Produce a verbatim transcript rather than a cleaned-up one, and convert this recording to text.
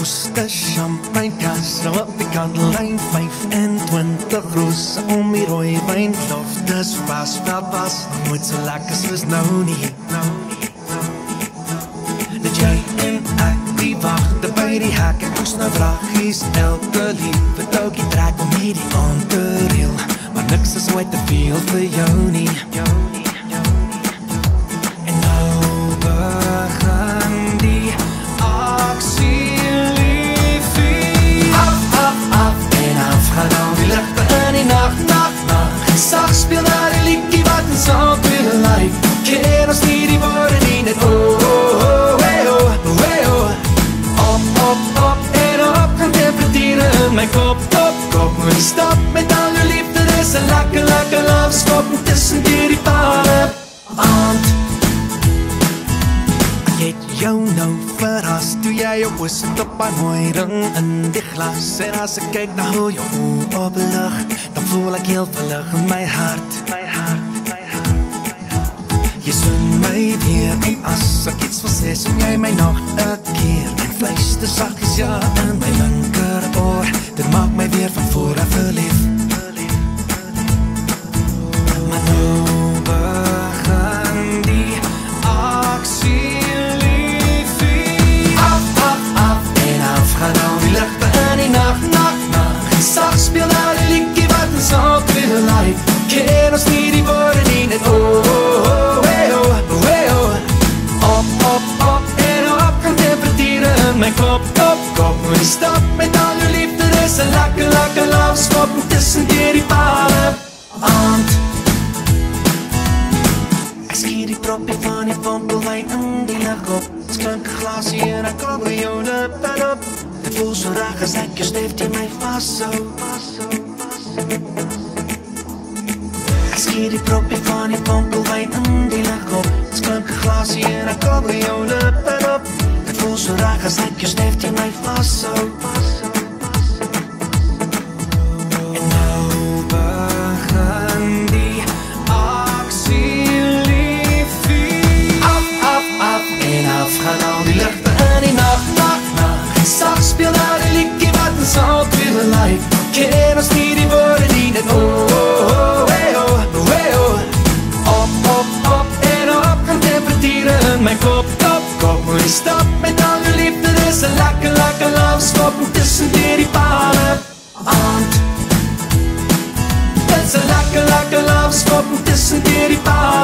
Ooster champagnekas, nou op die kantlijn vyfentwintig rose om die rooi wijn. Loftes was, wel was, nog nooit so lekker soos nou nie. Dat jy en ek die wagte by die hek, ek moes nou vragies elke liewe toukie trek om hierdie aan te reel. Maar niks is ooit te veel vir jou nie. En nou begin die aksie, liefie. Af, af, af en af gaan al die lichte in die nacht, nacht, nacht. Sag speel na die liedjie wat ons al willen lyk. Ken ons nie die woorde nie, net oh, oh, oh, hey, oh, hey, oh. Op, op, op en op gaan temperaturen in my kop, op, kop. Moet stop met al jou liefde, dis een lekker, lekker lafskop. Tussen die palen aand. Ek het jou nou verras, toe jy jou oor sit op my mooi ring in die glas. En as ek kyk na hoe jou oor op lig, dan voel ek heel verlig in my hart, my hart. Jy soen my weer en as ek iets wil sê, soen jy my nog een keer. En fluister saggies ja in my linker oor, dit maak my weer van voor af verlief. Maar nou begin die aksie, liefie. Af, af, af en af gaan al die lichte in die nacht, nacht, nacht. Sag speel na die liedjie wat ons al willen lyk. Ken ons nie die woorde nie, net oh, oh, oh. My kop, kop, kop, moet die stap met al jou liefde, dis een lekker, lekker lafskop. Tussen die die palen aand. Ek skier die propie van die vompelwijn in die lig op. Het klink een glasie en ek klop by jou lippen op. Het voel so reg as ek jou stef die my vasthou. Ek skier die propie van die vompelwijn in die lig op. Het klink een glasie en ek klop by jou lippen op. Voel so reg as ek jou stef die my vasthou. En nou begin die aksie, liefie. Af, af, af en af gaan al die lichte in die nacht, nacht, nacht. Sag speel na die liedjie wat ons al willen lyk. Ken ons nie die woorde nie, net oh, oh, oh, hey, oh, hey, oh. Op, op, op en op gaan temperaturen in my kop, kop, kop. Moet die stap met al jou liefde, dis een lekker, lekker lafskop. Tussen die palen aand. Dis een lekker, lekker lafskop. Tussen die palen